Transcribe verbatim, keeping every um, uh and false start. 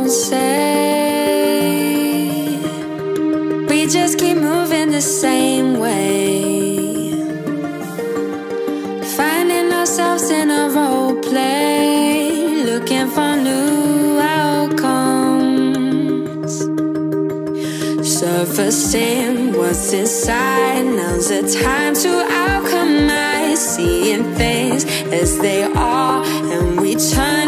don't say. We just keep moving the same way, finding ourselves in a role play, looking for new outcomes, surfacing what's inside. Now's the time to alchemize, seeing things as they are, and we turn